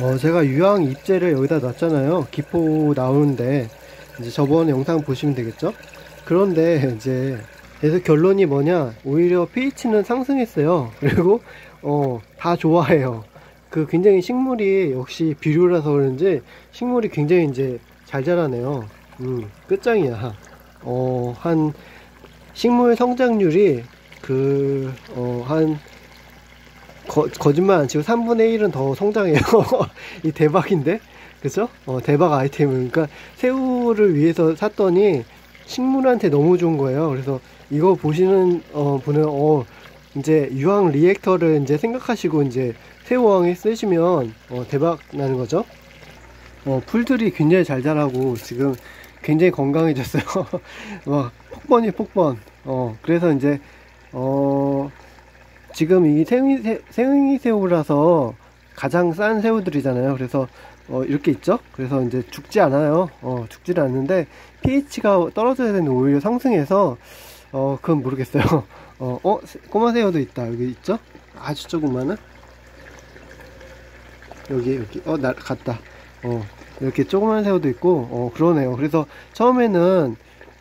제가 유황 잎제를 여기다 놨잖아요. 기포 나오는데, 이제 저번 영상 보시면 되겠죠? 그런데 이제, 그래서 결론이 뭐냐, 오히려 pH는 상승했어요. 그리고, 다 좋아해요. 굉장히 식물이 역시 비료라서 그런지, 식물이 굉장히 이제 잘 자라네요. 끝장이야. 한, 식물 성장률이, 한, 거짓말 안 치고 3분의 1은 더 성장해요. 이 대박인데? 그죠? 대박 아이템을. 그러니까 새우를 위해서 샀더니 식물한테 너무 좋은 거예요. 그래서 이거 보시는 분은 이제 유황 리액터를 이제 생각하시고 이제 새우왕에 쓰시면 대박 나는 거죠. 풀들이 굉장히 잘 자라고 지금 굉장히 건강해졌어요. 막 폭번이 폭번. 그래서 이제 지금 이 생이 새우라서 가장 싼 새우들이잖아요. 그래서 이렇게 있죠. 그래서 이제 죽지 않아요. 죽지는 않는데 pH가 떨어져야 되는데 오히려 상승해서 그건 모르겠어요. 꼬마 새우도 있다. 여기 있죠. 아주 조그마한 여기 나 갔다. 이렇게 조그만 새우도 있고 그러네요. 그래서 처음에는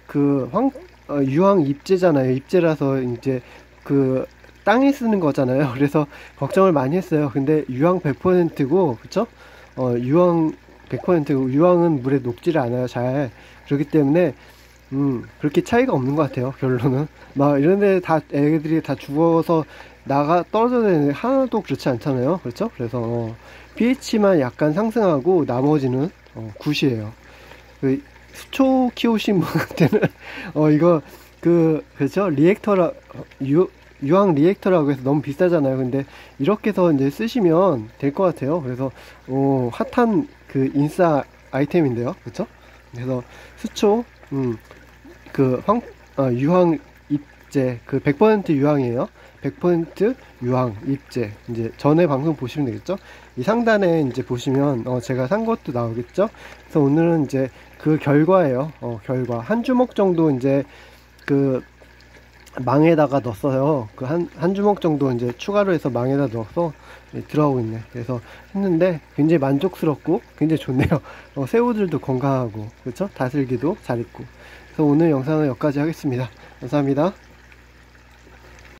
유황 잎제잖아요. 잎제라서 이제 땅에 쓰는 거잖아요. 그래서 걱정을 많이 했어요. 근데 유황 100%고 그쵸? 유황 100%고 유황은 물에 녹지를 않아요. 잘. 그렇기 때문에 그렇게 차이가 없는 것 같아요. 결론은 막 이런데 다 애들이 다 죽어서 떨어져야 되는데 하나도 그렇지 않잖아요. 그렇죠? 그래서 pH만 약간 상승하고 나머지는 굿이에요. 수초 키우신 분한테는 이거 그렇죠? 유황 리액터라고 해서 너무 비싸잖아요. 근데 이렇게 해서 이제 쓰시면 될 것 같아요. 그래서 핫한 인싸 아이템인데요. 그렇죠? 그래서 수초 유황 잎제 100% 유황이에요. 100% 유황 잎제. 이제 전에 방송 보시면 되겠죠? 이 상단에 이제 보시면 제가 산 것도 나오겠죠? 그래서 오늘은 이제 그 결과예요. 결과 한 주먹 정도 이제 망에다가 넣었어요. 한 주먹 정도 이제 추가로 해서 망에다 넣어서 들어가고 있네. 그래서 했는데 굉장히 만족스럽고 굉장히 좋네요. 새우들도 건강하고 그렇죠? 다슬기도 잘 있고. 그래서 오늘 영상은 여기까지 하겠습니다. 감사합니다.